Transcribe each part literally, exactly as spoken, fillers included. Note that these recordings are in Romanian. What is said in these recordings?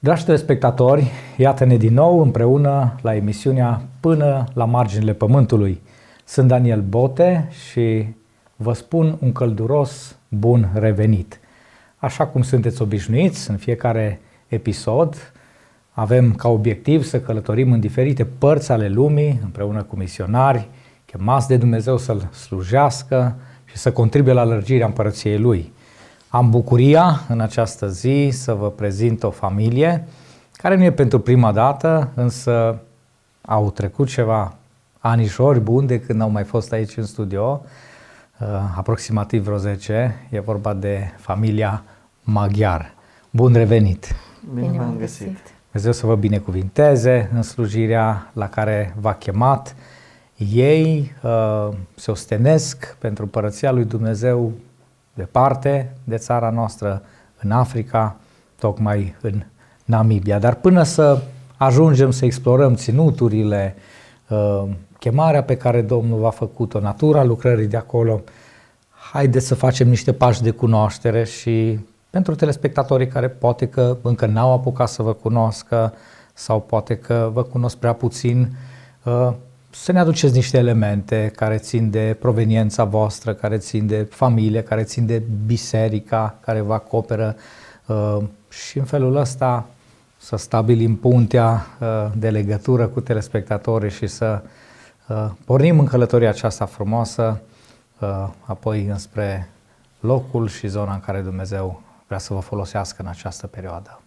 Dragi telespectatori, iată-ne din nou împreună la emisiunea Până la marginile Pământului. Sunt Daniel Bote și vă spun un călduros bun revenit. Așa cum sunteți obișnuiți, în fiecare episod avem ca obiectiv să călătorim în diferite părți ale lumii, împreună cu misionari, chemați de Dumnezeu să-L slujească și să contribuie la lărgirea împărăției Lui. Am bucuria în această zi să vă prezint o familie care nu e pentru prima dată, însă au trecut ceva anișori buni de când au mai fost aici în studio, aproximativ vreo zece. E vorba de familia Maghiar. Bun revenit! Bine v-am găsit! Dumnezeu să vă binecuvinteze în slujirea la care v-a chemat. Ei uh, se ostenesc pentru împărăția lui Dumnezeu departe de țara noastră, în Africa, tocmai în Namibia. Dar până să ajungem să explorăm ținuturile, uh, chemarea pe care Domnul v-a făcut-o, natura lucrării de acolo, haideți să facem niște pași de cunoaștere și pentru telespectatorii care poate că încă n-au apucat să vă cunoască sau poate că vă cunosc prea puțin, uh, să ne aduceți niște elemente care țin de proveniența voastră, care țin de familie, care țin de biserica care vă acoperă uh, și în felul ăsta să stabilim puntea uh, de legătură cu telespectatorii și să uh, pornim în călătoria aceasta frumoasă, uh, apoi înspre locul și zona în care Dumnezeu vrea să vă folosească în această perioadă.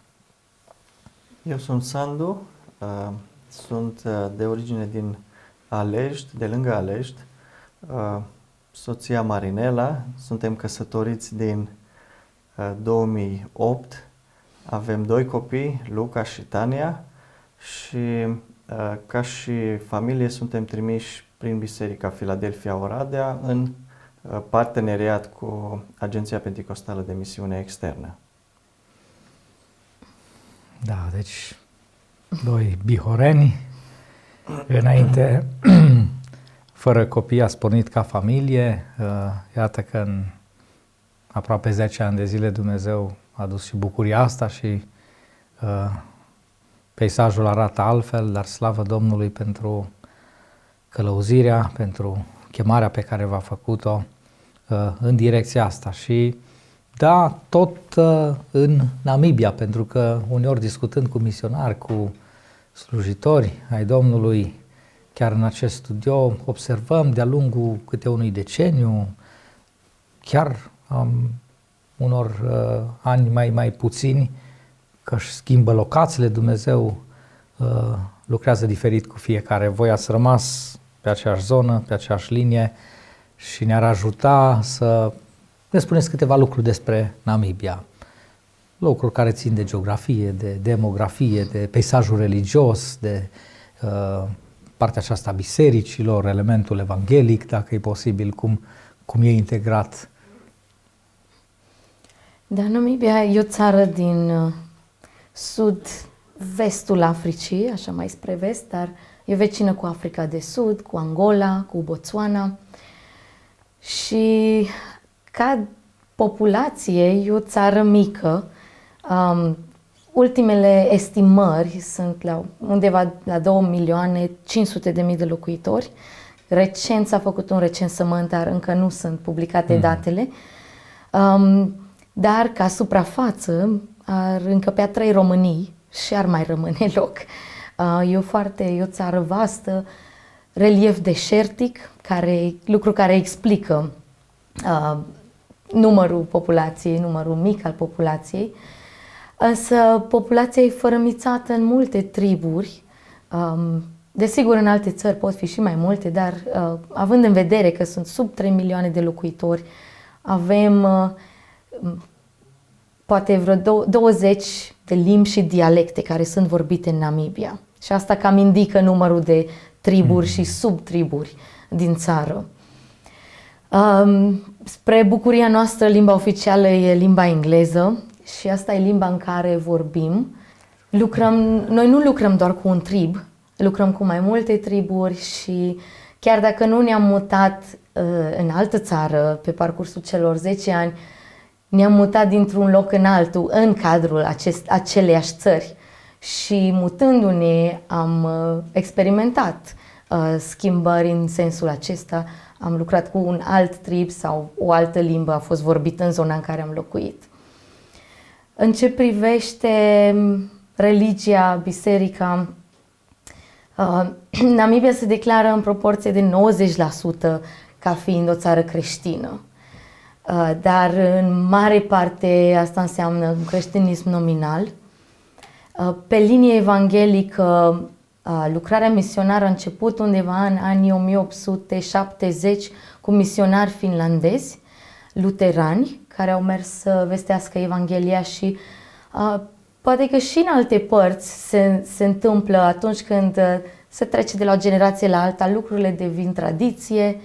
Eu sunt Sandu, uh, sunt uh, de origine din Alești, de lângă Alești, uh, soția Marinela, suntem căsătoriți din uh, două mii opt, avem doi copii, Luca și Tania, și uh, ca și familie suntem trimiși prin Biserica Philadelphia Oradea în uh, parteneriat cu Agenția Penticostală de Misiune Externă. Da, deci doi bihoreni. Înainte, fără copii, ați pornit ca familie. Iată că în aproape zece ani de zile Dumnezeu a adus și bucuria asta și uh, peisajul arată altfel, dar slavă Domnului pentru călăuzirea, pentru chemarea pe care v-a făcut-o uh, în direcția asta. Și da, tot uh, în Namibia, pentru că uneori discutând cu misionari, cu slujitori ai Domnului, chiar în acest studio, observăm de-a lungul câte unui deceniu, chiar um, unor uh, ani mai, mai puțini, că își schimbă locațiile, Dumnezeu uh, lucrează diferit cu fiecare. Voi ați rămas pe aceeași zonă, pe aceeași linie și ne-ar ajuta să ne spuneți câteva lucruri despre Namibia. Lucruri care țin de geografie, de demografie, de peisajul religios, de uh, partea aceasta a bisericilor, elementul evanghelic, dacă e posibil, cum, cum e integrat. Da, Namibia e o țară din uh, sud-vestul Africii, așa mai spre vest, dar e vecină cu Africa de Sud, cu Angola, cu Botswana și ca populație e o țară mică. Um, ultimele estimări sunt la undeva la două milioane cinci sute de mii de locuitori. Recent s-a făcut un recensământ, dar încă nu sunt publicate mm. datele. Um, dar ca suprafață ar încăpea trei Românii și ar mai rămâne loc. Uh, e o foarte, e o țară vastă, relief deșertic, care, lucru care explică uh, numărul populației, numărul mic al populației. Însă populația e fărămițată în multe triburi. Desigur, în alte țări pot fi și mai multe, dar având în vedere că sunt sub trei milioane de locuitori, avem poate vreo douăzeci de limbi și dialecte care sunt vorbite în Namibia. Și asta cam indică numărul de triburi mm. și subtriburi din țară. Um, spre bucuria noastră, limba oficială e limba engleză și asta e limba în care vorbim. Lucrăm, noi nu lucrăm doar cu un trib, lucrăm cu mai multe triburi și chiar dacă nu ne-am mutat uh, în altă țară pe parcursul celor zece ani, ne-am mutat dintr-un loc în altul în cadrul acest, aceleiași țări. și mutându-ne am experimentat schimbări în sensul acesta. Am lucrat cu un alt trib sau o altă limbă a fost vorbită în zona în care am locuit. În ce privește religia, biserica, Namibia se declară în proporție de nouăzeci la sută ca fiind o țară creștină. Dar în mare parte asta înseamnă un creștinism nominal. Pe linie evanghelică, lucrarea misionară a început undeva în anii o mie opt sute șaptezeci cu misionari finlandezi, luterani, care au mers să vestească Evanghelia și uh, poate că și în alte părți se, se întâmplă atunci când uh, se trece de la o generație la alta, lucrurile devin tradiție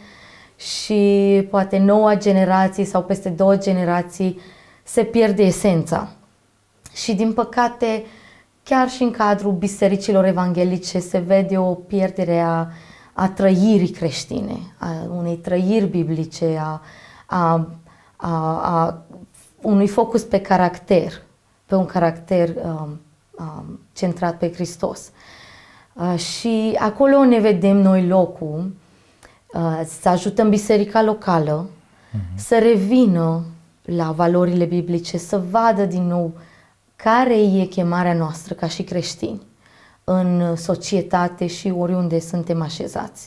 și poate noua generație sau peste două generații se pierde esența. Și din păcate, chiar și în cadrul bisericilor evanghelice se vede o pierdere a, a trăirii creștine, a unei trăiri biblice, a, a, a, a unui focus pe caracter, pe un caracter um, um, centrat pe Hristos. Uh, și acolo ne vedem noi locul uh, să ajutăm biserica locală uh-huh. să revină la valorile biblice, să vadă din nou care e chemarea noastră ca și creștini în societate și oriunde suntem așezați.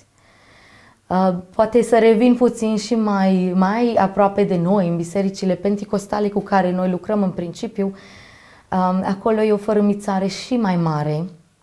Poate să revin puțin și mai, mai aproape de noi, în bisericile penticostale cu care noi lucrăm în principiu. Acolo e o fărâmițare și mai mare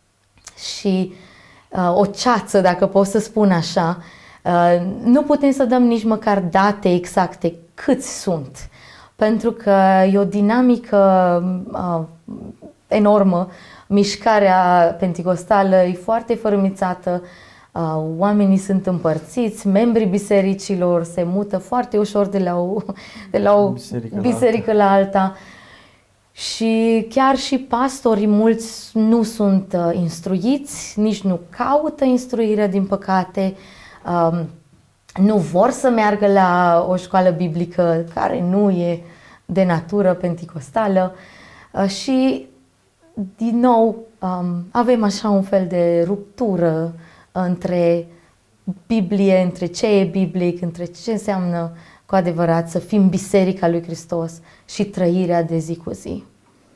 și o ceață, dacă pot să spun așa. Nu putem să dăm nici măcar date exacte câți sunt, pentru că e o dinamică uh, enormă. Mișcarea penticostală e foarte fărâmițată, uh, oamenii sunt împărțiți, membrii bisericilor se mută foarte ușor de la o, de la o biserică, biserică la, alta. la alta și chiar și pastorii mulți nu sunt uh, instruiți, nici nu caută instruirea, din păcate. Uh, nu vor să meargă la o școală biblică care nu e de natură penticostală și din nou avem așa un fel de ruptură între Biblie, între ce e biblic, între ce înseamnă cu adevărat să fim Biserica lui Hristos și trăirea de zi cu zi.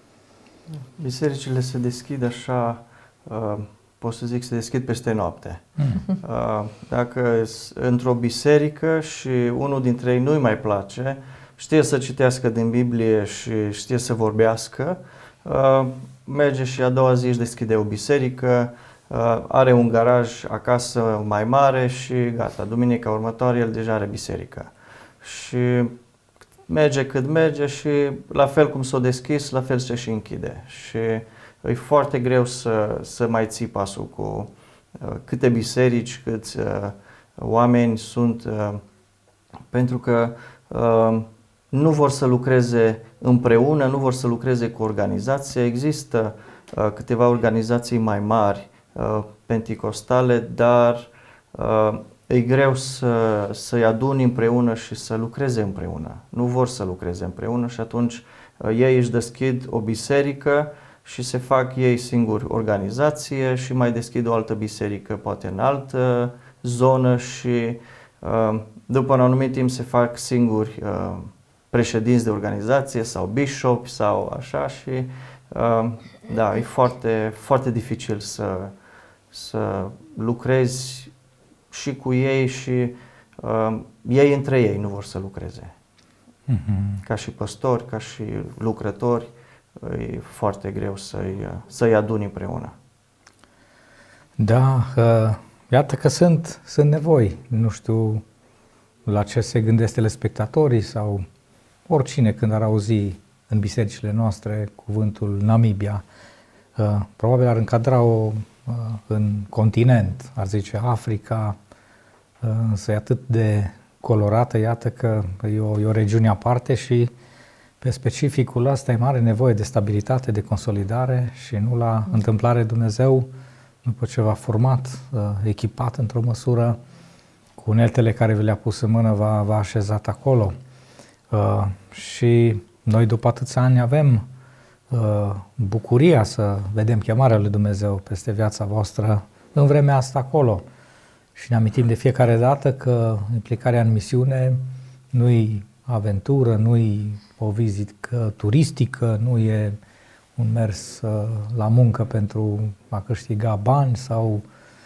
Bisericile se deschid așa, pot să zic, se deschid peste noapte. Mm. Dacă într-o biserică și unul dintre ei nu-i mai place, știe să citească din Biblie și știe să vorbească, merge și a doua zi își deschide o biserică, are un garaj acasă mai mare și gata, duminica următoare el deja are biserică. Și merge cât merge și la fel cum s-a deschis, la fel se și închide. Și e foarte greu să, să mai ții pasul cu uh, câte biserici, câți uh, oameni sunt, uh, pentru că uh, nu vor să lucreze împreună, nu vor să lucreze cu organizație. Există uh, câteva organizații mai mari, uh, penticostale, dar uh, e greu să, să-i aduni împreună și să lucreze împreună. Nu vor să lucreze împreună și atunci uh, ei își deschid o biserică și se fac ei singuri organizație și mai deschid o altă biserică, poate în altă zonă și uh, după un anumit timp se fac singuri uh, președinți de organizație sau bishopi sau așa și uh, da, e foarte, foarte dificil să, să lucrezi și cu ei și uh, ei între ei nu vor să lucreze. Mm-hmm. Ca și păstori, ca și lucrători, e foarte greu să-i, să-i aduni împreună. Da, uh, iată că sunt, sunt nevoi. Nu știu la ce se gândesc telespectatorii sau oricine când ar auzi în bisericile noastre cuvântul Namibia. Uh, probabil ar încadra-o uh, în continent, ar zice Africa, uh, însă e atât de colorată, iată că e o, e o regiune aparte și pe specificul ăsta e mare nevoie de stabilitate, de consolidare și nu la întâmplare Dumnezeu, după ce v-a format, echipat într-o măsură, cu uneltele care vi le-a pus în mână, v-a, v-a așezat acolo. Și noi după atâția ani avem bucuria să vedem chemarea lui Dumnezeu peste viața voastră în vremea asta acolo. Și ne amintim de fiecare dată că implicarea în misiune nu-i aventură, nu-i o vizită turistică, nu e un mers la muncă pentru a câștiga bani sau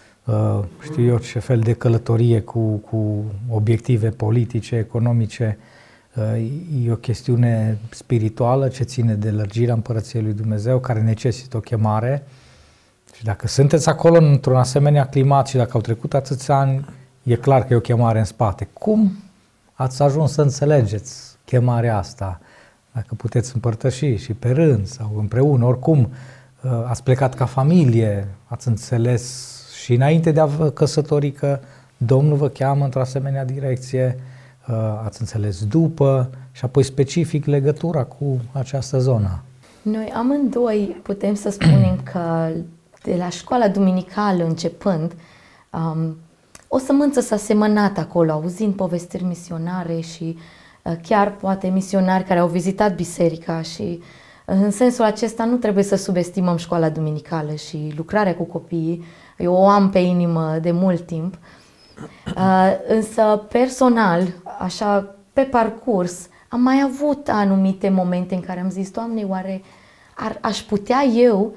știu eu ce fel de călătorie cu, cu obiective politice, economice. E o chestiune spirituală ce ține de lărgirea Împărăției lui Dumnezeu, care necesită o chemare. Și dacă sunteți acolo într-un asemenea climat și dacă au trecut atâția ani, e clar că e o chemare în spate. Cum ați ajuns să înțelegeți chemarea asta? Dacă puteți împărtăși și pe rând sau împreună, oricum, ați plecat ca familie, ați înțeles și înainte de a vă căsători că Domnul vă cheamă într-o asemenea direcție, ați înțeles după și apoi specific legătura cu această zonă. Noi amândoi putem să spunem că de la școala duminicală începând, um, o sămânță s-a semănat acolo, auzind povestiri misionare și uh, chiar poate misionari care au vizitat biserica și uh, în sensul acesta nu trebuie să subestimăm școala duminicală și lucrarea cu copiii. Eu o am pe inimă de mult timp, uh, însă personal, așa pe parcurs, am mai avut anumite momente în care am zis, Doamne, oare ar, aș putea eu,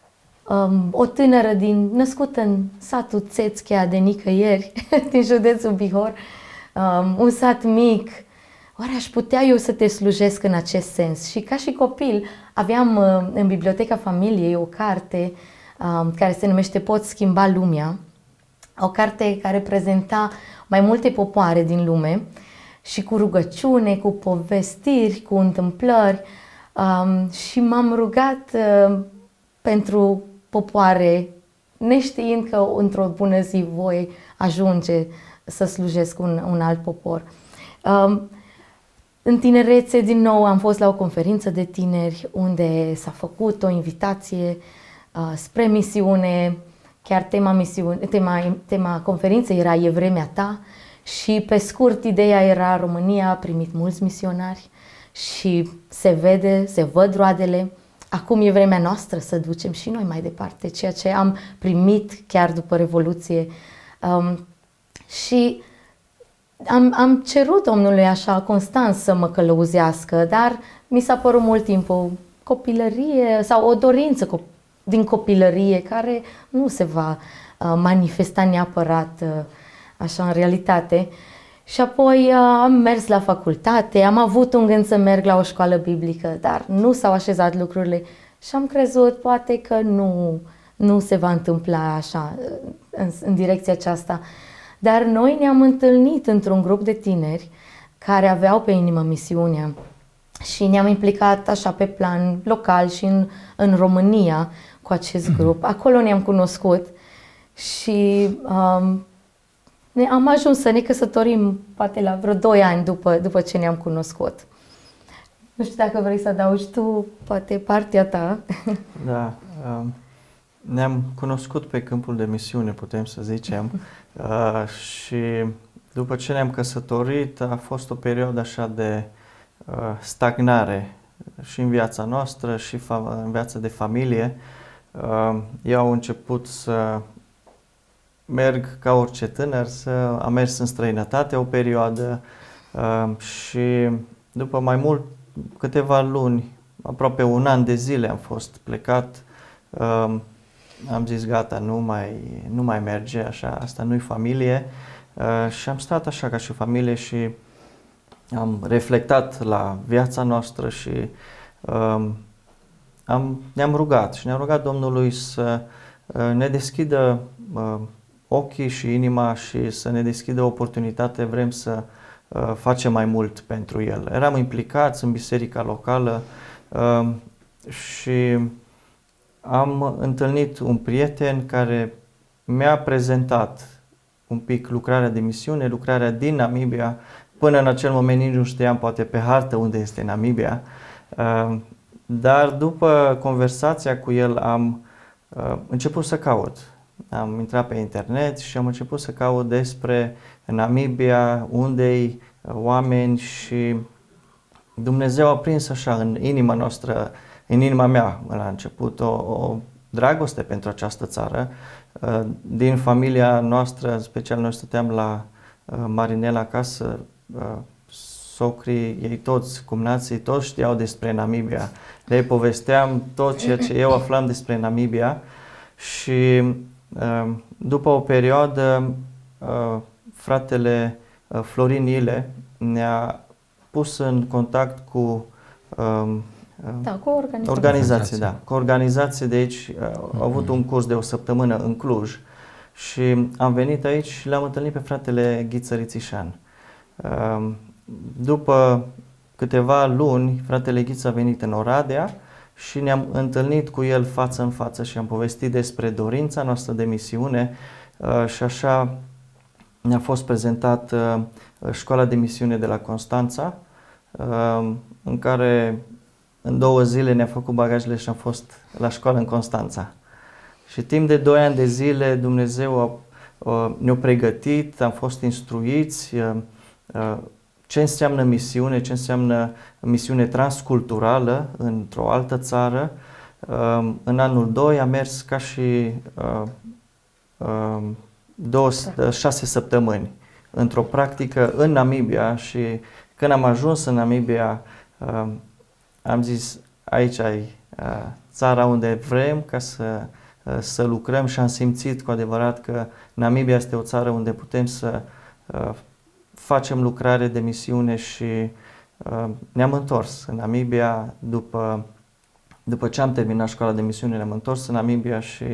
um, o tânără din, născută în satul Țețchea de nicăieri, din județul Bihor, um, un sat mic, oare aș putea eu să te slujesc în acest sens? Și ca și copil aveam uh, în biblioteca familiei o carte um, care se numește Poți schimba lumea, o carte care prezenta mai multe popoare din lume și cu rugăciune, cu povestiri, cu întâmplări um, și m-am rugat uh, pentru popoare, neștiind că într-o bună zi voi ajunge să slujesc un, un alt popor. Um, în tinerețe, din nou, am fost la o conferință de tineri unde s-a făcut o invitație uh, spre misiune, chiar tema, misiune, tema, tema conferinței era E vremea ta. Și pe scurt, ideea era România a primit mulți misionari și se vede, se văd roadele. Acum e vremea noastră să ducem și noi mai departe ceea ce am primit chiar după Revoluție. Um, și am, am cerut Domnului așa constant să mă călăuzească, dar mi s-a părut mult timp o copilărie sau o dorință din copilărie care nu se va uh, manifesta neapărat uh, așa în realitate. Și apoi uh, am mers la facultate, am avut un gând să merg la o școală biblică, dar nu s-au așezat lucrurile și am crezut poate că nu, nu se va întâmpla așa în, în direcția aceasta. Dar noi ne-am întâlnit într-un grup de tineri care aveau pe inimă misiunea și ne-am implicat așa pe plan local și în, în România cu acest grup. Acolo ne-am cunoscut și um, ne, am ajuns să ne căsătorim poate la vreo doi ani după, după ce ne-am cunoscut. Nu știu dacă vrei să adaugi tu poate partea ta. Da, um, ne-am cunoscut pe câmpul de misiune, putem să zicem, uh, și după ce ne-am căsătorit a fost o perioadă așa de uh, stagnare și în viața noastră și în viața de familie. Uh, eu am început să merg ca orice tânăr, să am mers în străinătate o perioadă uh, și după mai mult câteva luni, aproape un an de zile am fost plecat, uh, am zis gata, nu mai, nu mai merge așa, asta nu-i familie uh, și am stat așa ca și familie și am reflectat la viața noastră și uh, am, ne-am rugat și ne-am rugat Domnului să uh, ne deschidă uh, ochii și inima și să ne deschidă oportunitate, vrem să uh, facem mai mult pentru El. Eram implicați în biserica locală uh, și am întâlnit un prieten care mi-a prezentat un pic lucrarea de misiune, lucrarea din Namibia. Până în acel moment nici nu știam poate pe hartă unde este Namibia, uh, dar după conversația cu el am uh, început să caut. Am intrat pe internet și am început să caut despre Namibia, unde-i oameni și Dumnezeu a prins așa în inima noastră în inima mea la început o, o dragoste pentru această țară. Din familia noastră, în special noi stăteam la Marinela acasă, socrii, ei toți, cumnații, toți știau despre Namibia. Le povesteam tot ceea ce eu aflam despre Namibia și după o perioadă fratele Florin Ile ne-a pus în contact cu Da, cu o organizație. Organizație, da. Cu o organizație de aici. Au avut un curs de o săptămână în Cluj și am venit aici și l-am întâlnit pe fratele Ghiță Rițișan. După câteva luni, fratele Ghiță a venit în Oradea și ne-am întâlnit cu el față în față și am povestit despre dorința noastră de misiune și așa ne-a fost prezentat școala de misiune de la Constanța, în care în două zile ne-a făcut bagajele și am fost la școală în Constanța. Și timp de doi ani de zile Dumnezeu a, ne-a pregătit, am fost instruiți ce înseamnă misiune, ce înseamnă misiune transculturală într-o altă țară. În anul doi am mers ca și două, șase săptămâni într-o practică în Namibia și când am ajuns în Namibia am zis, aici ai țara unde vrem ca să, să lucrăm și am simțit cu adevărat că Namibia este o țară unde putem să facem lucrare de misiune și ne-am întors în Namibia după, după ce am terminat școala de misiune, ne-am întors în Namibia și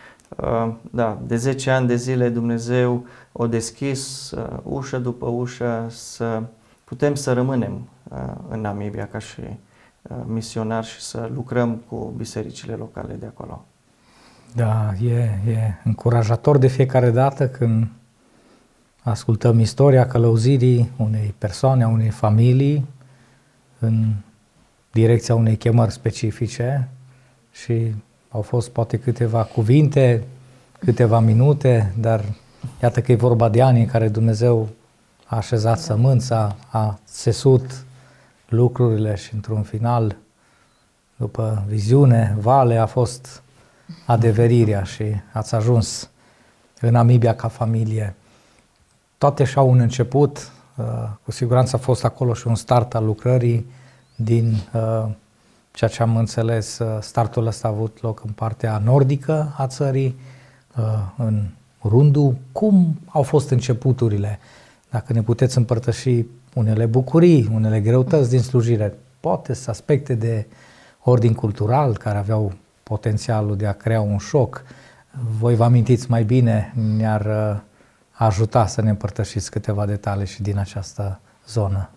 da, de zece ani de zile Dumnezeu a deschis ușă după ușă să putem să rămânem în Namibia ca și misionari și să lucrăm cu bisericile locale de acolo. Da, e, e încurajator de fiecare dată când ascultăm istoria călăuzirii unei persoane, a unei familii în direcția unei chemări specifice și au fost poate câteva cuvinte, câteva minute, dar iată că e vorba de ani în care Dumnezeu a așezat sămânța, a țesut lucrurile și într-un final, după viziune, vale, a fost adeverirea și ați ajuns în Namibia ca familie. Toate și-au un început, cu siguranță a fost acolo și un start al lucrării. Din ceea ce am înțeles, startul ăsta a avut loc în partea nordică a țării, în Rundu. Cum au fost începuturile? Dacă ne puteți împărtăși unele bucurii, unele greutăți din slujire, poate să aspecte de ordin cultural care aveau potențialul de a crea un șoc. Voi vă amintiți mai bine, ne-ar ajuta să ne împărtășiți câteva detalii și din această zonă.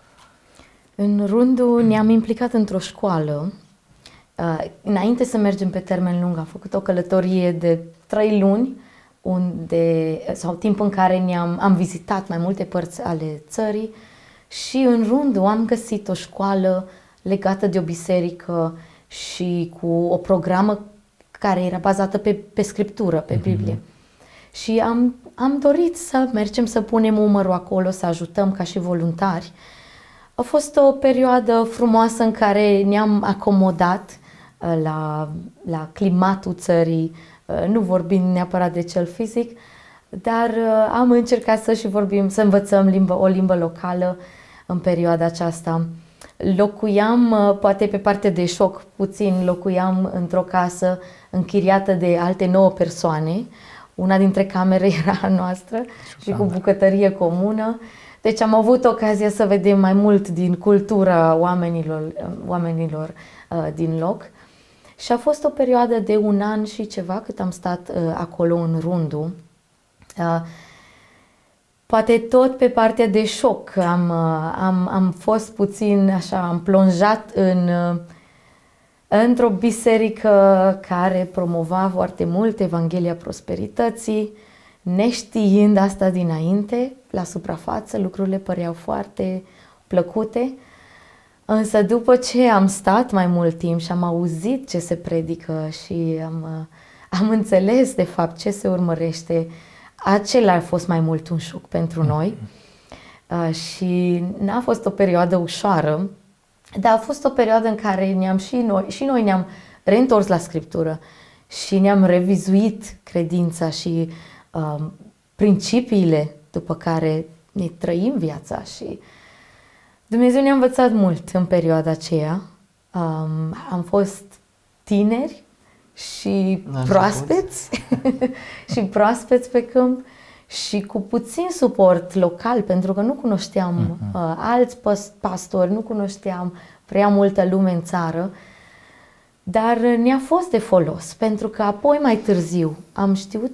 În Rundu ne-am implicat într-o școală. Înainte să mergem pe termen lung, am făcut o călătorie de trei luni, unde, sau timp în care ne-am am vizitat mai multe părți ale țării și în Rundu am găsit o școală legată de o biserică și cu o programă care era bazată pe, pe scriptură, pe Biblie. Mm-hmm. Și am, am dorit să mergem să punem umărul acolo, să ajutăm ca și voluntari. A fost o perioadă frumoasă în care ne-am acomodat la, la climatul țării, nu vorbim neapărat de cel fizic, dar am încercat să și vorbim, să învățăm limbă, o limbă locală în perioada aceasta. Locuiam, poate pe partea de șoc puțin, locuiam într-o casă închiriată de alte nouă persoane. Una dintre camere era a noastră și cu bucătărie comună. Deci am avut ocazia să vedem mai mult din cultura oamenilor, oamenilor uh, din loc. Și a fost o perioadă de un an și ceva cât am stat uh, acolo în Rundu. Uh, poate tot pe partea de șoc am, uh, am, am fost puțin așa, am plonjat în, uh, într-o biserică care promova foarte mult Evanghelia Prosperității, neștiind asta dinainte, la suprafață, lucrurile păreau foarte plăcute. Însă după ce am stat mai mult timp și am auzit ce se predică și am, am înțeles de fapt ce se urmărește, acela a fost mai mult un șoc pentru noi. Uh, și n-a fost o perioadă ușoară. Dar a fost o perioadă în care ne-am și noi, și noi ne-am reîntors la Scriptură și ne-am revizuit credința și uh, principiile după care ne trăim viața și Dumnezeu ne-a învățat mult în perioada aceea. Um, am fost tineri și proaspeți și proaspeți pe câmp și cu puțin suport local, pentru că nu cunoșteam uh-huh. uh, alți pastori, nu cunoșteam prea multă lume în țară, dar ne-a fost de folos, pentru că apoi mai târziu am știut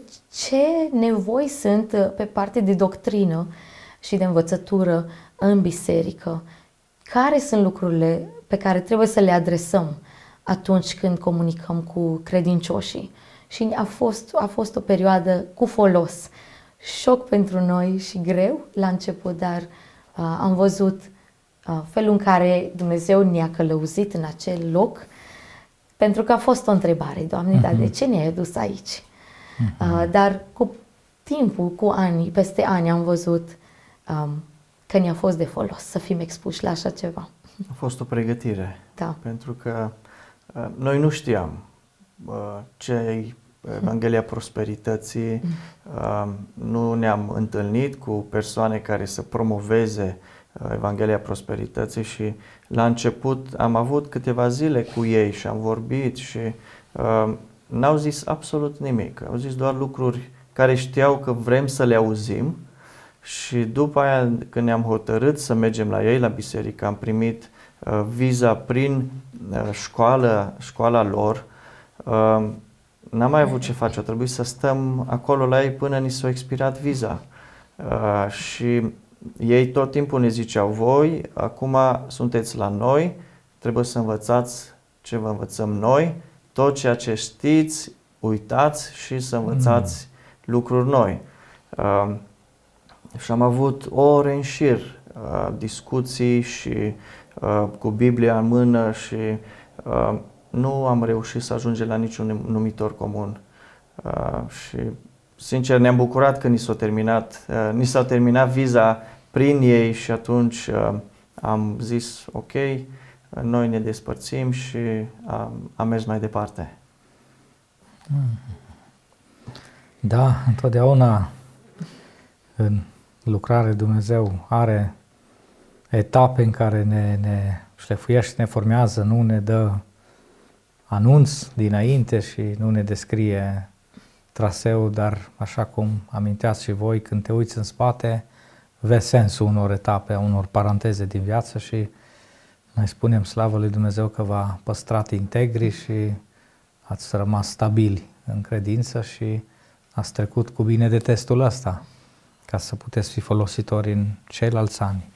ce nevoi sunt pe partea de doctrină și de învățătură în biserică, care sunt lucrurile pe care trebuie să le adresăm atunci când comunicăm cu credincioșii. Și a fost, a fost o perioadă cu folos, șoc pentru noi și greu la început, dar uh, am văzut uh, felul în care Dumnezeu ne-a călăuzit în acel loc, pentru că a fost o întrebare, Doamne, uh-huh. dar de ce ne-ai dus aici? Uh-huh. Uh, dar cu timpul, cu ani, peste ani am văzut um, că ne-a fost de folos să fim expuși la așa ceva. A fost o pregătire, da. Pentru că uh, noi nu știam uh, ce e Evanghelia Prosperității, uh, nu ne-am întâlnit cu persoane care să promoveze uh, Evanghelia Prosperității și la început am avut câteva zile cu ei și am vorbit și uh, n-au zis absolut nimic, au zis doar lucruri care știau că vrem să le auzim. Și după aia, când ne-am hotărât să mergem la ei, la biserică, am primit uh, viza prin uh, școală, școala lor. Uh, n-am mai avut ce face, a trebuit să stăm acolo la ei până ni s-a expirat viza. Uh, și ei tot timpul ne ziceau, voi, acum sunteți la noi, trebuie să învățați ce vă învățăm noi, tot ceea ce știți, uitați și să învățați mm. lucruri noi. Uh, Și am avut ore în șir, uh, discuții și uh, cu Biblia în mână și uh, nu am reușit să ajungem la niciun numitor comun. Uh, și sincer ne-am bucurat că ni s-a terminat, uh, ni s-a terminat viza prin ei și atunci uh, am zis ok, noi ne despărțim și uh, am mers mai departe. Da, întotdeauna în lucrare Dumnezeu are etape în care ne, ne șlefuiește, ne formează, nu ne dă anunț dinainte și nu ne descrie traseul, dar așa cum aminteați și voi, când te uiți în spate, vezi sensul unor etape, unor paranteze din viață și noi spunem slavă lui Dumnezeu că v-a păstrat integri și ați rămas stabili în credință și ați trecut cu bine de testul ăsta, ca să puteți fi folositori în ceilalți ani.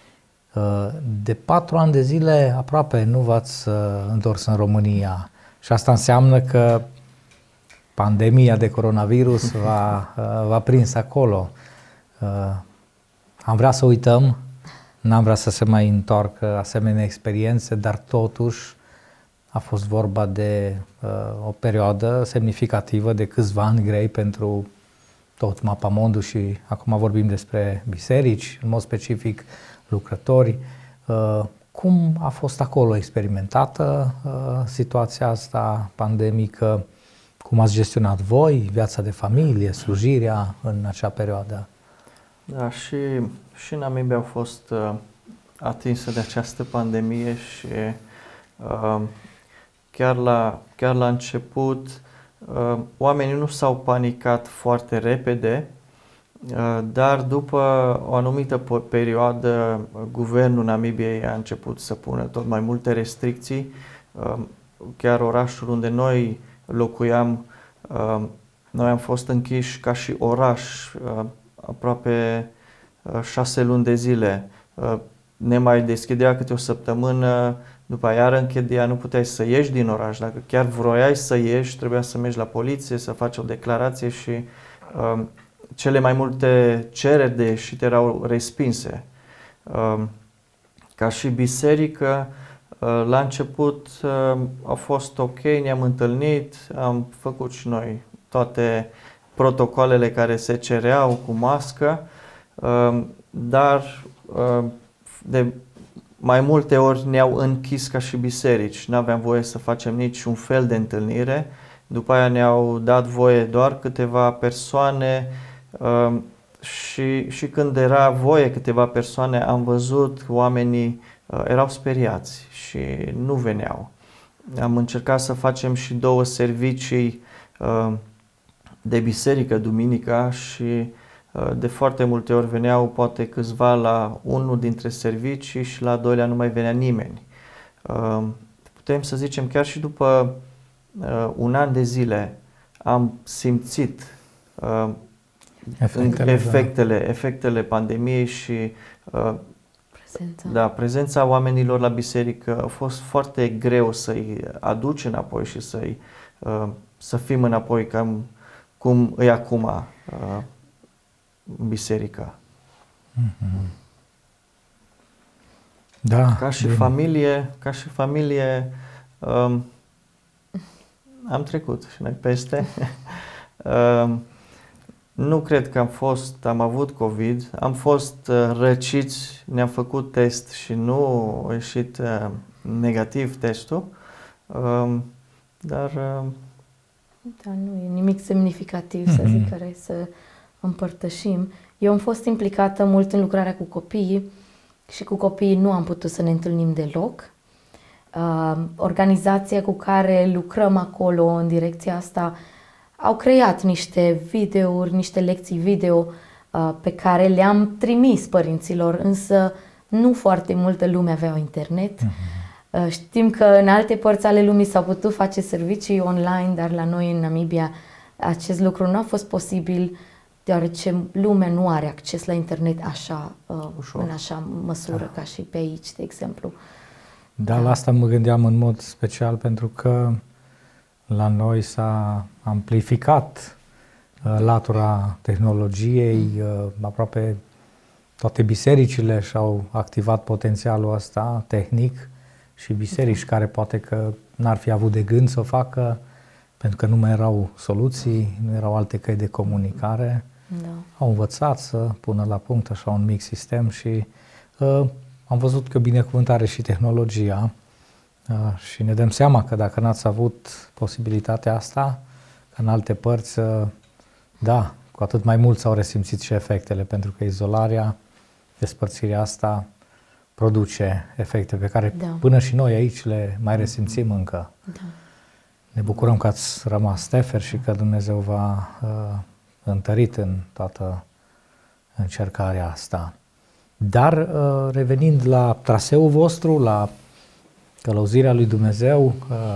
De patru ani de zile aproape nu v-ați întors în România și asta înseamnă că pandemia de coronavirus v-a, v-a prins acolo. Am vrea să uităm, n-am vrea să se mai întoarcă asemenea experiențe, dar totuși a fost vorba de o perioadă semnificativă de câțiva ani grei pentru tot mapamondul și acum vorbim despre biserici, în mod specific lucrători. Cum a fost acolo experimentată situația asta pandemică? Cum ați gestionat voi viața de familie, slujirea în acea perioadă? Da, și, și Namibia au fost uh, atinsă de această pandemie și uh, chiar, la, chiar la început uh, oamenii nu s-au panicat foarte repede, uh, dar după o anumită perioadă guvernul Namibiei a început să pună tot mai multe restricții. Uh, chiar orașul unde noi locuiam, uh, noi am fost închiși ca și oraș uh, aproape uh, șase luni de zile. Uh, ne mai deschidea câte o săptămână, după aia iar închidea, nu puteai să ieși din oraș. Dacă chiar vroiai să ieși, trebuia să mergi la poliție, să faci o declarație și uh, cele mai multe cereri de ieșit erau respinse. Uh, ca și biserică, uh, la început uh, a fost ok, ne-am întâlnit, am făcut și noi toate protocoalele care se cereau cu mască, dar de mai multe ori ne-au închis ca și biserici, nu aveam voie să facem niciun fel de întâlnire. După aia ne-au dat voie doar câteva persoane uh, și, și când era voie câteva persoane am văzut oamenii uh, erau speriați și nu veneau. Am încercat să facem și două servicii uh, de biserică duminica și uh, de foarte multe ori veneau poate câțiva la unul dintre servicii și la doilea nu mai venea nimeni. Uh, putem să zicem chiar și după uh, un an de zile am simțit uh, efectele, efectele, efectele pandemiei și uh, Prezența. Da, prezența oamenilor la biserică a fost foarte greu să-i aduci înapoi și să-i, uh, să fim înapoi cam cum e acum uh, biserica. Mm-hmm. Da. Ca și bine. familie, ca și familie um, am trecut și noi peste. um, Nu cred că am fost, am avut COVID, am fost uh, răciți, ne-am făcut test și nu a ieșit uh, negativ testul, uh, dar... Uh, Da, nu e nimic semnificativ, mm-hmm. să zic, care să împărtășim. Eu am fost implicată mult în lucrarea cu copiii și cu copiii nu am putut să ne întâlnim deloc. Uh, organizația cu care lucrăm acolo în direcția asta au creat niște videouri, niște lecții video uh, pe care le-am trimis părinților, însă nu foarte multă lume avea internet. Uh-huh. Uh, știm că în alte părți ale lumii s-au putut face servicii online, dar la noi în Namibia acest lucru nu a fost posibil, deoarece lumea nu are acces la internet așa, uh, în așa măsură da. Ca și pe aici, de exemplu. Da, da, la asta mă gândeam în mod special pentru că la noi s-a amplificat uh, latura tehnologiei, uh, aproape toate bisericile și-au activat potențialul ăsta tehnic și biserici care poate că n-ar fi avut de gând să o facă pentru că nu mai erau soluții, nu erau alte căi de comunicare. Da. Au învățat să pună la punct așa un mic sistem și uh, am văzut că binecuvântare și tehnologia. Uh, și ne dăm seama că dacă n-ați avut posibilitatea asta, că în alte părți, uh, da, cu atât mai mult s-au resimțit și efectele, pentru că izolarea, despărțirea asta produce efecte pe care da. Până și noi aici le mai resimțim încă. Da. Ne bucurăm că ați rămas teferi și că Dumnezeu v-a uh, întărit în toată încercarea asta. Dar uh, revenind la traseul vostru, la călăuzirea lui Dumnezeu uh,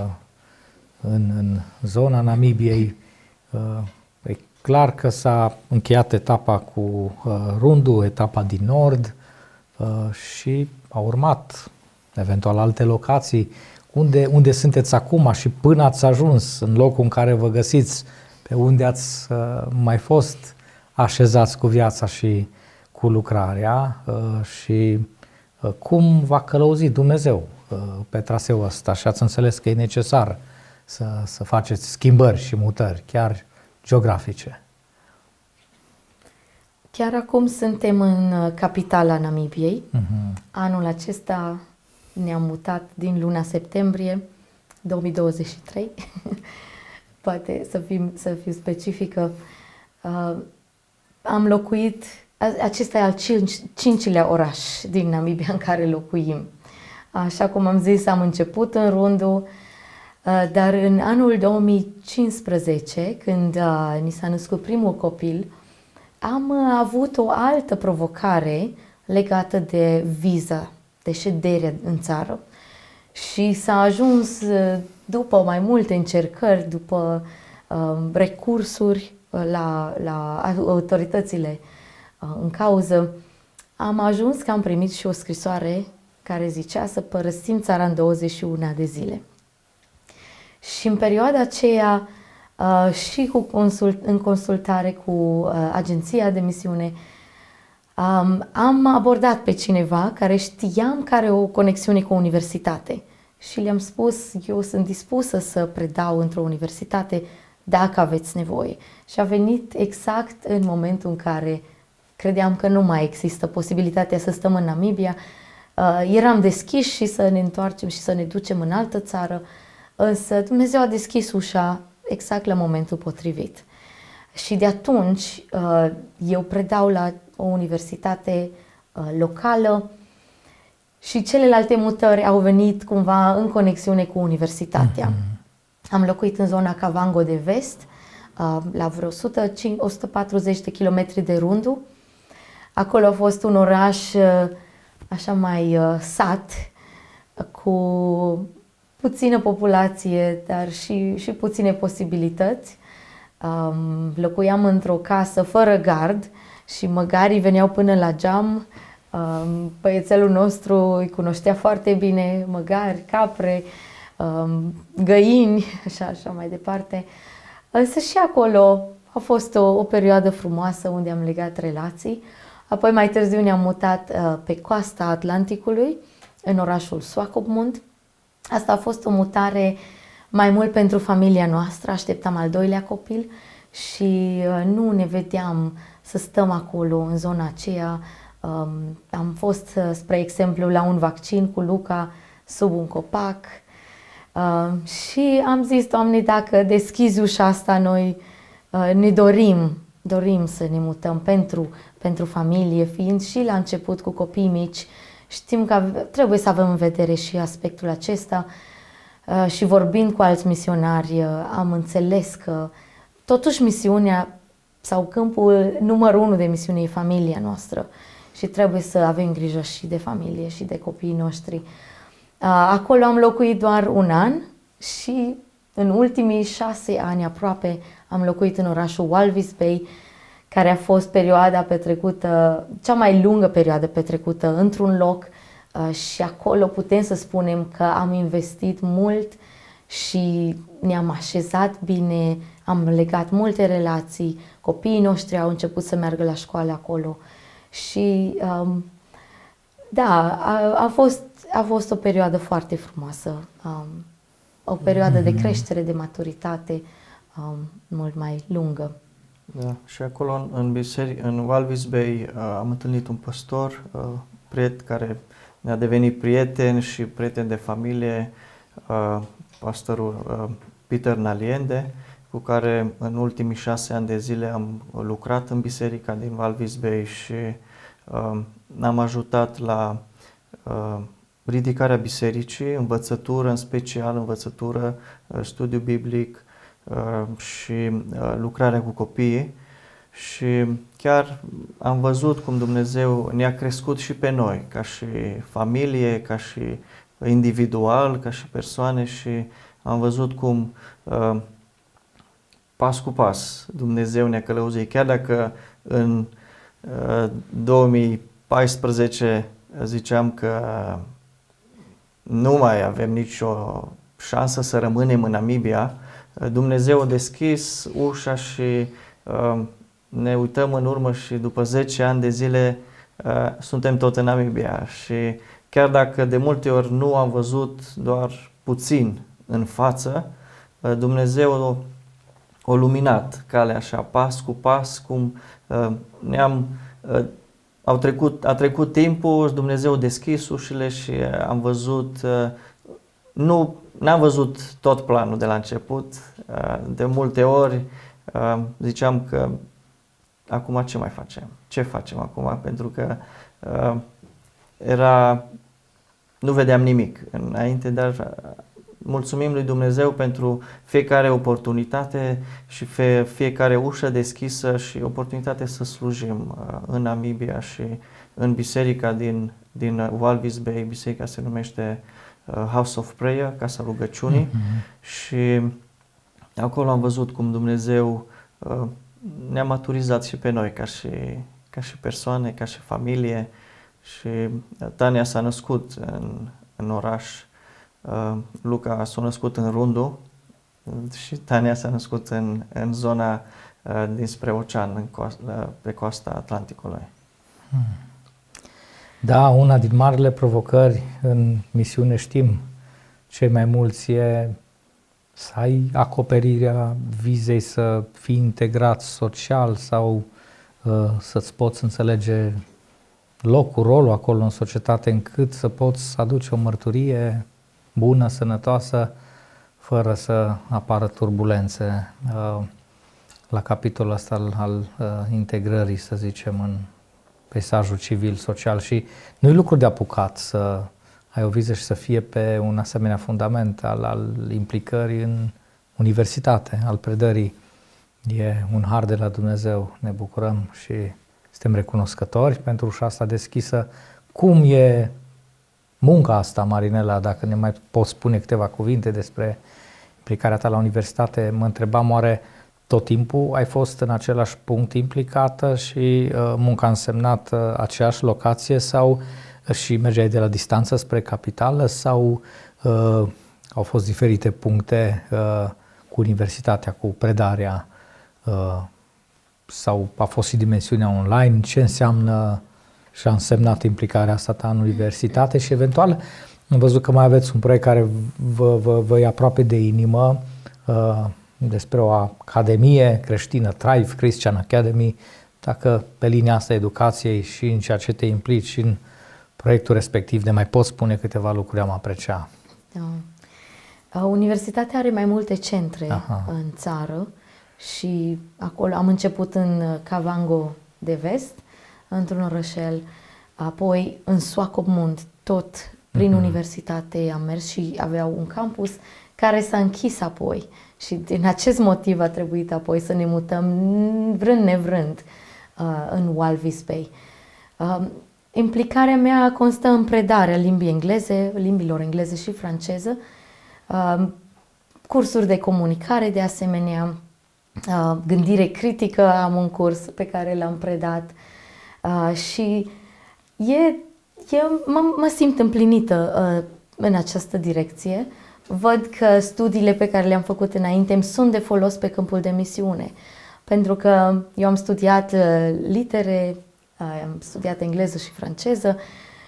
în, în zona Namibiei, uh, e clar că s-a încheiat etapa cu uh, Rundu, etapa din nord uh, și a urmat eventual alte locații. Unde, unde sunteți acum și până ați ajuns în locul în care vă găsiți, pe unde ați uh, mai fost așezați cu viața și cu lucrarea uh, și uh, cum v-a călăuzit Dumnezeu pe traseul ăsta și ați înțeles că e necesar să, să faceți schimbări și mutări, chiar geografice. Chiar acum suntem în capitala Namibiei. Uh-huh. Anul acesta ne-am mutat din luna septembrie două mii douăzeci și trei. Poate să, fim, să fiu specifică. Uh, am locuit, acesta e al cinci, cincilea oraș din Namibia în care locuim. Așa cum am zis, am început în Rundu, dar în anul două mii cincisprezece, când ni s-a născut primul copil, am avut o altă provocare legată de viză, de ședere în țară. Și s-a ajuns, după mai multe încercări, după uh, recursuri la, la autoritățile uh, în cauză, am ajuns că am primit și o scrisoare care zicea să părăsim țara în douăzeci și unu de zile. Și în perioada aceea, uh, și cu consult, în consultare cu uh, agenția de misiune, um, am abordat pe cineva care știam că are o conexiune cu o universitate și le-am spus, eu sunt dispusă să predau într-o universitate dacă aveți nevoie. Și a venit exact în momentul în care credeam că nu mai există posibilitatea să stăm în Namibia. Uh, eram deschiși și să ne întoarcem și să ne ducem în altă țară, însă Dumnezeu a deschis ușa exact la momentul potrivit. Și de atunci uh, eu predau la o universitate uh, locală și celelalte mutări au venit cumva în conexiune cu universitatea. Mm-hmm. Am locuit în zona Cavango de Vest, uh, la vreo o sută cincizeci - o sută patruzeci de kilometri de Rundu. Acolo a fost un oraș uh, așa mai uh, sat, cu puțină populație, dar și, și puține posibilități. Um, locuiam într-o casă fără gard și măgarii veneau până la geam. Um, băiețelul nostru îi cunoștea foarte bine măgari, capre, um, găini și așa mai departe. Însă și acolo a fost o, o perioadă frumoasă unde am legat relații. Apoi mai târziu ne-am mutat uh, pe coasta Atlanticului, în orașul Swakopmund. Asta a fost o mutare mai mult pentru familia noastră, așteptam al doilea copil și uh, nu ne vedeam să stăm acolo în zona aceea. Um, am fost, uh, spre exemplu, la un vaccin cu Luca sub un copac uh, și am zis, Doamne, dacă deschizi ușa asta, noi uh, ne dorim, dorim să ne mutăm pentru, pentru familie, fiind și la început cu copii mici. Știm că trebuie să avem în vedere și aspectul acesta uh, și vorbind cu alți misionari uh, am înțeles că totuși misiunea sau câmpul numărul unu de misiune e familia noastră și trebuie să avem grijă și de familie și de copiii noștri. Uh, acolo am locuit doar un an și în ultimii șase ani aproape am locuit în orașul Walvis Bay, care a fost perioada petrecută, cea mai lungă perioadă petrecută într-un loc uh, și acolo putem să spunem că am investit mult și ne-am așezat bine, am legat multe relații, copiii noștri au început să meargă la școală acolo și um, da, a, a, fost, a fost o perioadă foarte frumoasă, um, o perioadă mm-hmm. de creștere, de maturitate um, mult mai lungă. Da, și acolo în, în biserică, în Walvis Bay, uh, am întâlnit un păstor, uh, prieten care ne-a devenit prieten și prieten de familie, uh, pastorul uh, Peter Naliende, cu care în ultimii șase ani de zile am lucrat în biserica din Walvis Bay și uh, ne-am ajutat la uh, ridicarea bisericii, învățătură, în special învățătură, uh, studiu biblic, Uh, și uh, lucrarea cu copiii și chiar am văzut cum Dumnezeu ne-a crescut și pe noi, ca și familie, ca și individual, ca și persoane și am văzut cum uh, pas cu pas Dumnezeu ne-a călăuzit. Chiar dacă în uh, două mii paisprezece ziceam că nu mai avem nicio șansă să rămânem în Namibia, Dumnezeu a deschis ușa și uh, ne uităm în urmă și după zece ani de zile uh, suntem tot în Namibia și chiar dacă de multe ori nu am văzut doar puțin în față, uh, Dumnezeu a luminat calea așa pas cu pas, cum uh, ne-am uh, au trecut, a trecut timpul, Dumnezeu a deschis ușile și am văzut uh, nu N-am văzut tot planul de la început, de multe ori ziceam că acum ce mai facem? Ce facem acum? Pentru că era, nu vedeam nimic înainte, dar mulțumim lui Dumnezeu pentru fiecare oportunitate și fie, fiecare ușă deschisă și oportunitate să slujim în Namibia și în biserica din, din Walvis Bay. Biserica se numește House of Prayer, Casa Rugăciunii, mm-hmm. și acolo am văzut cum Dumnezeu uh, ne-a maturizat și pe noi ca și, ca și persoane, ca și familie și Tania s-a născut în, în oraș, uh, Luca s-a născut în Rundu și Tania s-a născut în, în zona uh, dinspre ocean, în coasta, pe coasta Atlanticului. Hmm. Da, una din marile provocări în misiune, știm, cei mai mulți e să ai acoperirea vizei, să fii integrat social sau uh, să-ți poți înțelege locul, rolul acolo în societate încât să poți aduce o mărturie bună, sănătoasă, fără să apară turbulențe uh, la capitolul ăsta al, al uh, integrării, să zicem, în peisajul civil, social. Și nu e lucru de apucat să ai o viză și să fie pe un asemenea fundament al, al implicării în universitate, al predării. E un har de la Dumnezeu, ne bucurăm și suntem recunoscători pentru ușa asta deschisă. Cum e munca asta, Marinela, dacă ne mai poți spune câteva cuvinte despre implicarea ta la universitate? Mă întrebam, oare tot timpul ai fost în același punct implicată și uh, munca a însemnat uh, aceeași locație sau uh, și mergeai de la distanță spre capitală sau uh, au fost diferite puncte uh, cu universitatea, cu predarea uh, sau a fost și dimensiunea online? Ce înseamnă și a însemnat implicarea asta ta în universitate și eventual am văzut că mai aveți un proiect care vă, vă, vă e aproape de inimă, uh, despre o academie creștină, Thrive Christian Academy, dacă pe linia asta educației și în ceea ce te implici și în proiectul respectiv ne mai poți spune câteva lucruri, am aprecia. Da. Universitatea are mai multe centre Aha. în țară și acolo am început în Cavango de Vest, într-un orășel, apoi în Swakopmund, tot prin mm-hmm. universitate am mers și aveau un campus care s-a închis apoi și din acest motiv a trebuit apoi să ne mutăm vrând nevrând uh, în Walvis Bay. Uh, implicarea mea constă în predarea limbii engleze, limbilor engleze și franceză, uh, cursuri de comunicare de asemenea, uh, gândire critică, am un curs pe care l-am predat uh, și e, e, mă, mă simt împlinită uh, în această direcție. Văd că studiile pe care le-am făcut înainte îmi sunt de folos pe câmpul de misiune, pentru că eu am studiat uh, litere, uh, am studiat engleză și franceză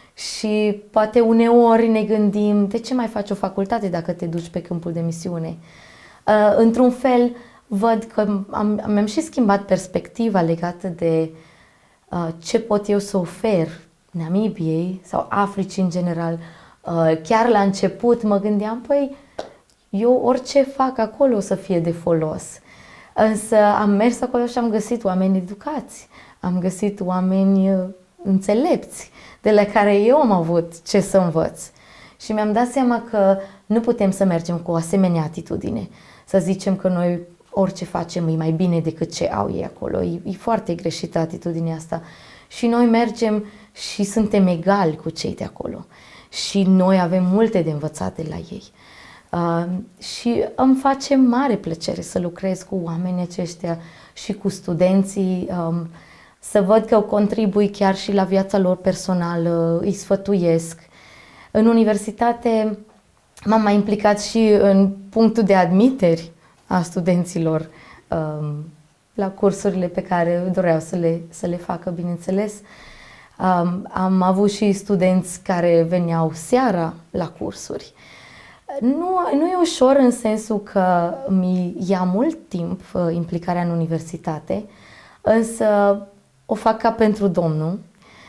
și poate uneori ne gândim de ce mai faci o facultate dacă te duci pe câmpul de misiune. Uh, într-un fel văd că am, am și schimbat perspectiva legată de uh, ce pot eu să ofer Namibiei sau Africii în general. Chiar la început mă gândeam, păi, eu orice fac acolo o să fie de folos. Însă am mers acolo și am găsit oameni educați, am găsit oameni înțelepți, de la care eu am avut ce să învăț. Și mi-am dat seama că nu putem să mergem cu o asemenea atitudine, să zicem că noi orice facem e mai bine decât ce au ei acolo. E, e foarte greșită atitudinea asta. Și noi mergem și suntem egali cu cei de acolo. Și noi avem multe de învățat de la ei. Uh, și îmi face mare plăcere să lucrez cu oamenii aceștia și cu studenții, um, să văd că contribui chiar și la viața lor personală, îi sfătuiesc. În universitate m-am mai implicat și în punctul de admiteri a studenților um, la cursurile pe care doreau să le, să le facă, bineînțeles. Um, am avut și studenți care veneau seara la cursuri. Nu, nu e ușor în sensul că mi ia mult timp uh, implicarea în universitate, însă o fac ca pentru Domnul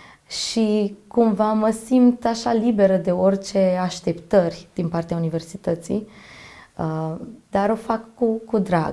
și cumva mă simt așa liberă de orice așteptări din partea universității, uh, dar o fac cu, cu drag.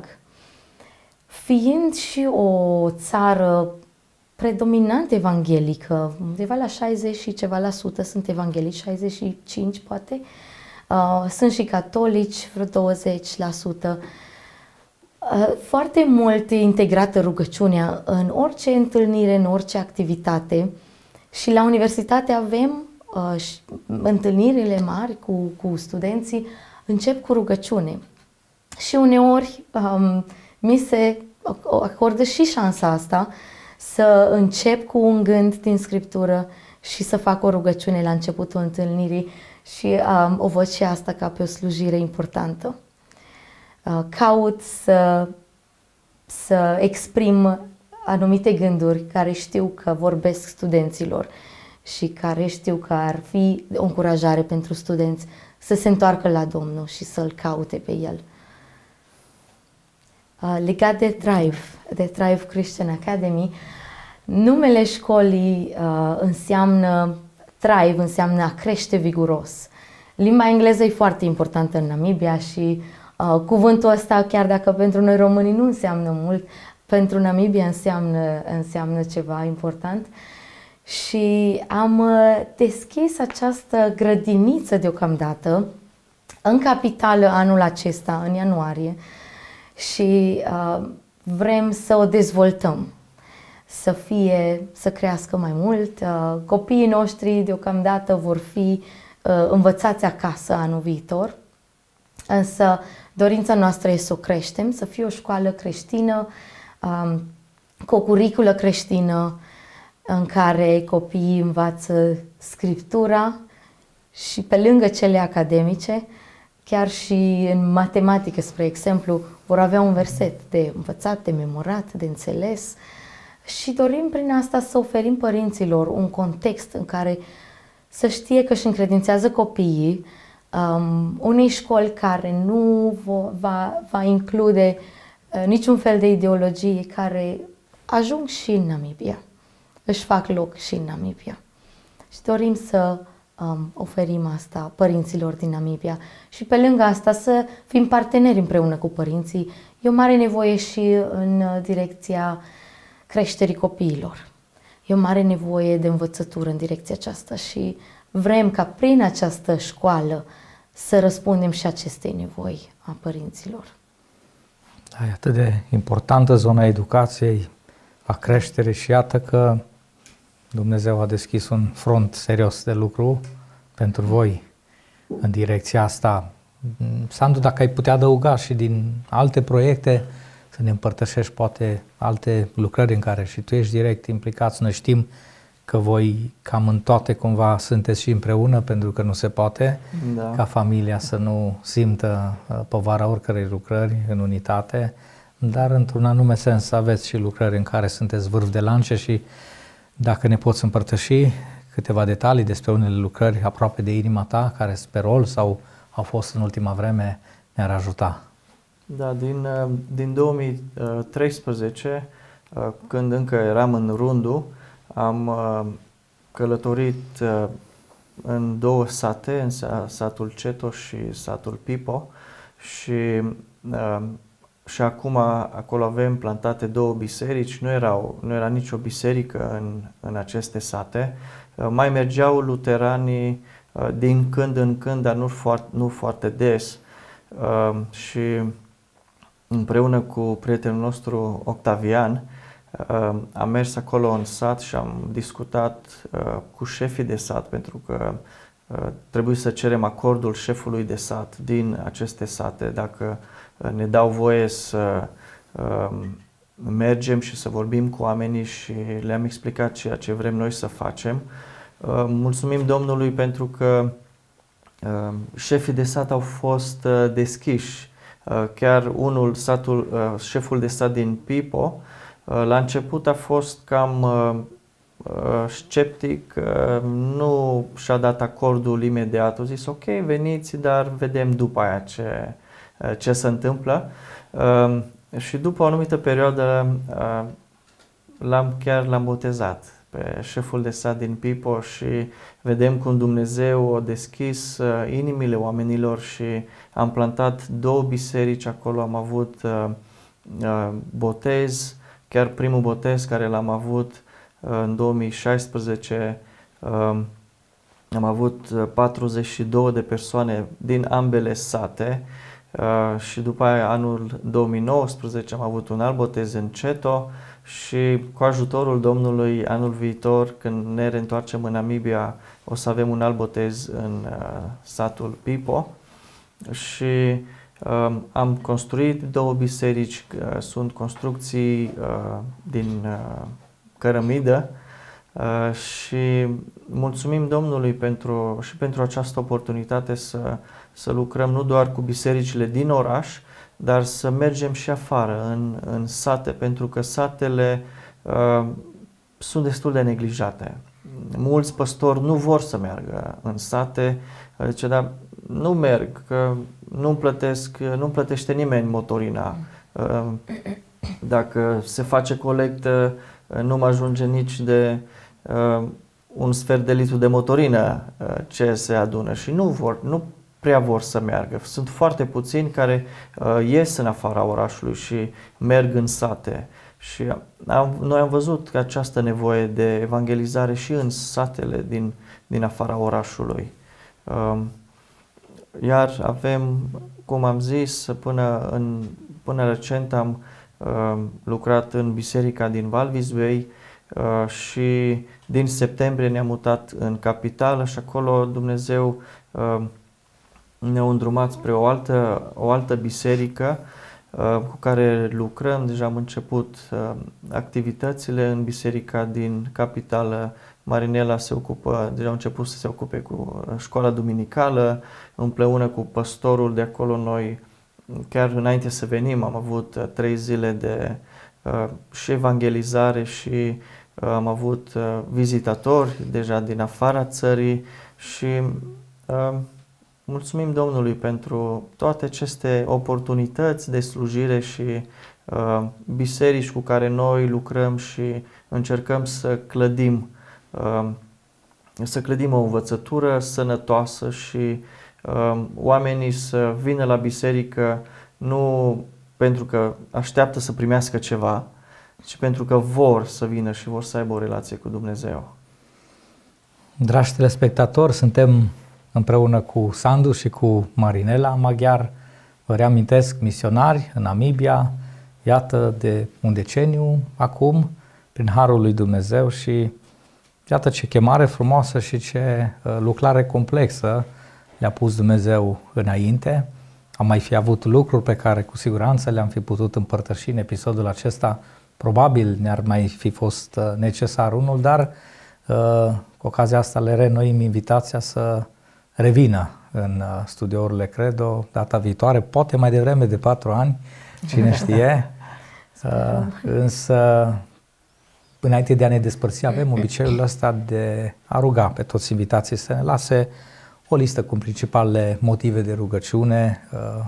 Fiind și o țară predominant evanghelică, undeva la șaizeci și ceva la sută sunt evanghelici, șaizeci și cinci poate, uh, sunt și catolici, vreo douăzeci la sută. Uh, foarte mult integrată rugăciunea în orice întâlnire, în orice activitate și la universitate avem uh, întâlnirile mari cu, cu studenții, încep cu rugăciune și uneori um, mi se acordă și șansa asta să încep cu un gând din Scriptură și să fac o rugăciune la începutul întâlnirii și um, o văd și asta ca pe o slujire importantă. Uh, caut să, să exprim anumite gânduri care știu că vorbesc studenților și care știu că ar fi o încurajare pentru studenți să se întoarcă la Domnul și să-L caute pe El. Uh, legat de Thrive, de Thrive Christian Academy, Numele școlii uh, înseamnă thrive, înseamnă a crește viguros. Limba engleză e foarte importantă în Namibia și uh, cuvântul ăsta, chiar dacă pentru noi românii nu înseamnă mult, pentru Namibia înseamnă, înseamnă ceva important. Și am uh, deschis această grădiniță deocamdată în capitală anul acesta, în ianuarie, și uh, vrem să o dezvoltăm, să fie, să crească mai mult. Uh, copiii noștri deocamdată vor fi uh, învățați acasă anul viitor, însă dorința noastră este să o creștem, să fie o școală creștină, um, cu o curiculă creștină, în care copiii învață scriptura și pe lângă cele academice, chiar și în matematică, spre exemplu, vor avea un verset de învățat, de memorat, de înțeles și dorim prin asta să oferim părinților un context în care să știe că își încredințează copiii um, unei școli care nu va, va include uh, niciun fel de ideologie, care ajung și în Namibia, își fac loc și în Namibia. Și dorim să um, oferim asta părinților din Namibia și pe lângă asta să fim parteneri împreună cu părinții. E o mare nevoie și în direcția creșterii copiilor. E o mare nevoie de învățătură în direcția aceasta și vrem ca prin această școală să răspundem și acestei nevoi a părinților. Da, e atât de importantă zona educației, a creșterii și iată că Dumnezeu a deschis un front serios de lucru pentru voi în direcția asta. Sandu, dacă ai putea adăuga și din alte proiecte, să ne împărtășești poate alte lucrări în care și tu ești direct implicat. Noi știm că voi cam în toate cumva sunteți și împreună, pentru că nu se poate da. Ca familia să nu simtă povara oricărei lucrări în unitate, dar într-un anume sens aveți și lucrări în care sunteți vârf de lance și dacă ne poți împărtăși câteva detalii despre unele lucrări aproape de inima ta, care sunt pe rol sau au fost în ultima vreme, ne-ar ajuta. Da, din, din două mii treisprezece, când încă eram în Rundu, am călătorit în două sate, în satul Ceto și satul Pipo și, și acum acolo avem plantate două biserici, nu, erau, nu era nicio biserică în, în aceste sate, mai mergeau luteranii din când în când, dar nu foarte, nu foarte des și împreună cu prietenul nostru Octavian am mers acolo în sat și am discutat cu șefii de sat, pentru că trebuie să cerem acordul șefului de sat din aceste sate, dacă ne dau voie să mergem și să vorbim cu oamenii, și le-am explicat ceea ce vrem noi să facem. Mulțumim Domnului pentru că șefii de sat au fost deschiși. Chiar unul, satul, șeful de sat din Pipo, la început a fost cam sceptic, nu și-a dat acordul imediat, a zis ok, veniți, dar vedem după aia ce, ce se întâmplă. Și după o anumită perioadă l-am, chiar l-am botezat pe șeful de sat din Pipo și vedem cum Dumnezeu a deschis inimile oamenilor și am plantat două biserici acolo, am avut botez, chiar primul botez care l-am avut în două mii șaisprezece, am avut patruzeci și două de persoane din ambele sate și după aia anul două mii nouăsprezece am avut un alt botez în Ceto și cu ajutorul Domnului anul viitor, când ne reîntoarcem în Namibia, o să avem un alt botez în satul Pipo și Um, am construit două biserici, uh, sunt construcții uh, din uh, cărămidă uh, și mulțumim Domnului pentru, și pentru această oportunitate să, să lucrăm nu doar cu bisericile din oraș, dar să mergem și afară, în, în sate, pentru că satele uh, sunt destul de neglijate. Mulți păstori nu vor să meargă în sate, zice, dar nu merg, că nu plătesc, nu plătește nimeni motorina. Dacă se face colectă nu mă ajunge nici de uh, un sfert de litru de motorină uh, ce se adună și nu vor, nu prea vor să meargă. Sunt foarte puțini care uh, ies în afara orașului și merg în sate. Și am, noi am văzut această nevoie de evangelizare și în satele din, din afara orașului. Uh, iar avem, cum am zis, până, în, până recent am uh, lucrat în biserica din Valvisvei uh, și din septembrie ne-am mutat în capitală și acolo Dumnezeu uh, ne-a îndrumat spre o altă, o altă biserică uh, cu care lucrăm. Deja am început uh, activitățile în biserica din capitală. Marinela se ocupă, deja a început să se ocupe cu școala duminicală, împreună cu păstorul de acolo. Noi, chiar înainte să venim, am avut uh, trei zile de uh, și evangelizare și uh, am avut uh, vizitatori deja din afara țării și uh, mulțumim Domnului pentru toate aceste oportunități de slujire și uh, biserici cu care noi lucrăm și încercăm să clădim, uh, să clădim o învățătură sănătoasă și uh, oamenii să vină la biserică nu pentru că așteaptă să primească ceva, ci pentru că vor să vină și vor să aibă o relație cu Dumnezeu. Dragi telespectatori, suntem împreună cu Sandu și cu Marinela Maghiar, vă reamintesc, misionari în Namibia, iată de un deceniu acum, prin harul lui Dumnezeu și iată ce chemare frumoasă și ce uh, lucrare complexă le-a pus Dumnezeu înainte. Am mai fi avut lucruri pe care cu siguranță le-am fi putut împărtăși în episodul acesta, probabil ne-ar mai fi fost uh, necesar unul, dar uh, cu ocazia asta le reînnoim invitația să revină în studiourile Credo data viitoare, poate mai devreme de patru ani, cine știe. uh, însă, înainte de a ne despărți, avem obiceiul ăsta de a ruga pe toți invitații să ne lase o listă cu principalele motive de rugăciune, uh,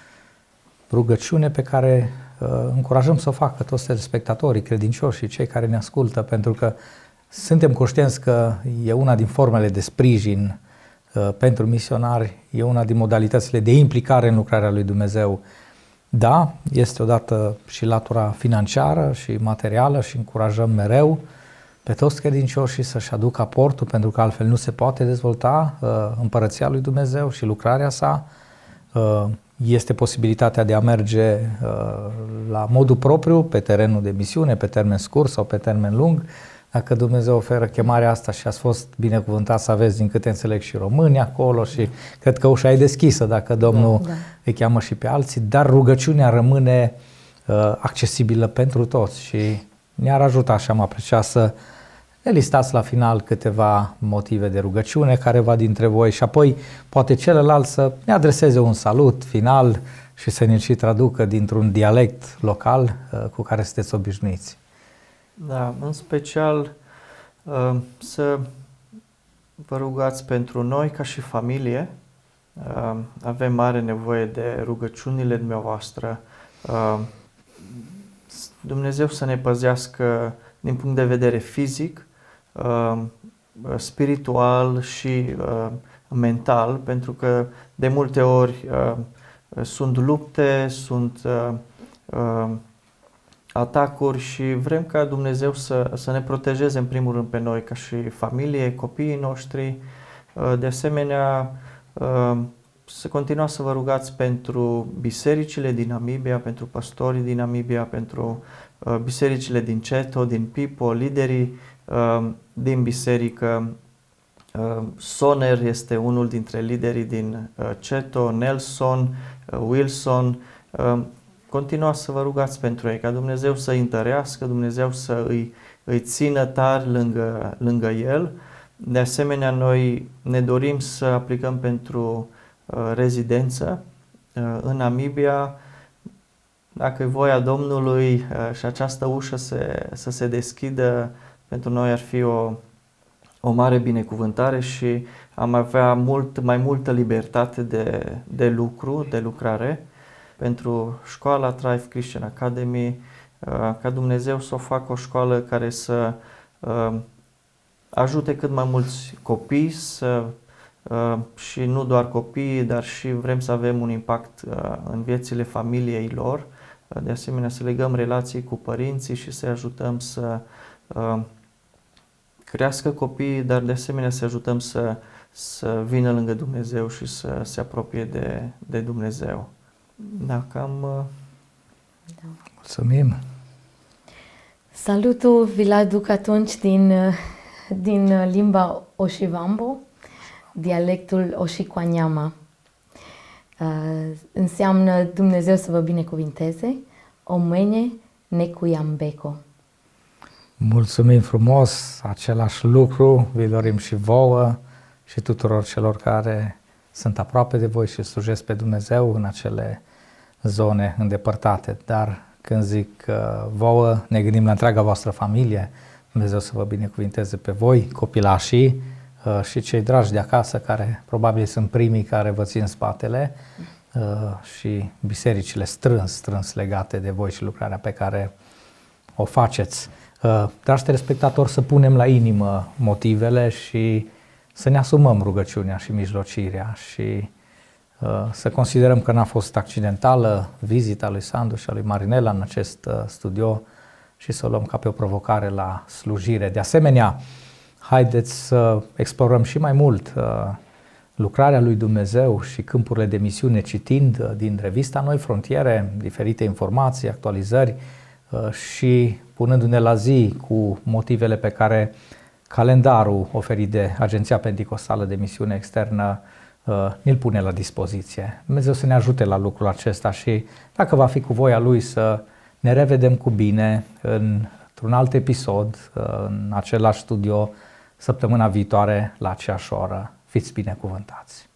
rugăciune pe care uh, încurajăm să o facă toți telespectatorii, credincioși și cei care ne ascultă, pentru că suntem conștienți că e una din formele de sprijin pentru misionari, e una din modalitățile de implicare în lucrarea lui Dumnezeu. Da, este odată și latura financiară și materială și încurajăm mereu pe toți credincioșii să-și aducă aportul, pentru că altfel nu se poate dezvolta uh, împărăția lui Dumnezeu și lucrarea sa. Uh, este posibilitatea de a merge uh, la modul propriu, pe terenul de misiune, pe termen scurt sau pe termen lung. Dacă Dumnezeu oferă chemarea asta și ați fost binecuvântat să aveți, din câte înțeleg, și români acolo și cred că ușa e deschisă dacă Domnul da, da. îi cheamă și pe alții, dar rugăciunea rămâne uh, accesibilă pentru toți și ne-ar ajuta și am apreciat să ne listați la final câteva motive de rugăciune careva dintre voi și apoi poate celălalt să ne adreseze un salut final și să ne și traducă dintr-un dialect local uh, cu care sunteți obișnuiți. Da, în special uh, să vă rugați pentru noi ca și familie. Uh, avem mare nevoie de rugăciunile dumneavoastră. Uh, Dumnezeu să ne păzească din punct de vedere fizic, uh, spiritual și uh, mental, pentru că de multe ori uh, sunt lupte, sunt uh, uh, atacuri și vrem ca Dumnezeu să, să ne protejeze în primul rând pe noi ca și familie, copiii noștri. De asemenea, să continuați să vă rugați pentru bisericile din Namibia, pentru pastorii din Namibia, pentru bisericile din Ceto, din Pipo, liderii din biserică. Soner este unul dintre liderii din Ceto, Nelson, Wilson. Continuați să vă rugați pentru ei, ca Dumnezeu să îi întărească, Dumnezeu să îi, îi țină tari lângă, lângă el. De asemenea, noi ne dorim să aplicăm pentru uh, rezidență uh, în Namibia. Dacă e voia Domnului uh, și această ușă se, să se deschidă, pentru noi ar fi o, o mare binecuvântare și am avea mult, mai multă libertate de, de lucru, de lucrare. Pentru școala Thrive Christian Academy ca Dumnezeu să o facă o școală care să ajute cât mai mulți copii să, și nu doar copiii, dar și vrem să avem un impact în viețile familiei lor. De asemenea, să legăm relații cu părinții și să ajutăm să crească copiii, dar de asemenea să ajutăm să, să vină lângă Dumnezeu și să se apropie de, de Dumnezeu. Da, cam... Da. Mulțumim! Salutul vi-l aduc atunci din, din limba Oshivambo, dialectul Oshikwanyama. Uh, înseamnă Dumnezeu să vă binecuvinteze, Omene Nekuyambeko. Mulțumim frumos, același lucru vi dorim și vouă și tuturor celor care sunt aproape de voi și slujesc pe Dumnezeu în acele zone îndepărtate. Dar când zic uh, vouă, ne gândim la întreaga voastră familie. Dumnezeu să vă binecuvinteze pe voi, copilașii uh, și cei dragi de acasă, care probabil sunt primii care vă țin spatele, uh, și bisericile strâns, strâns legate de voi și lucrarea pe care o faceți. Uh, dragi telespectatori, să punem la inimă motivele și să ne asumăm rugăciunea și mijlocirea și uh, să considerăm că n-a fost accidentală vizita lui Sandu și a lui Marinela în acest uh, studio și să o luăm ca pe o provocare la slujire. De asemenea, haideți să explorăm și mai mult uh, lucrarea lui Dumnezeu și câmpurile de misiune, citind uh, din revista Noi Frontiere diferite informații, actualizări uh, și punându-ne la zi cu motivele pe care calendarul oferit de Agenția Penticostală de Misiune Externă uh, ne-l pune la dispoziție. Dumnezeu să ne ajute la lucrul acesta și, dacă va fi cu voia Lui, să ne revedem cu bine într-un alt episod, uh, în același studio, săptămâna viitoare, la aceeași oră. Fiți binecuvântați!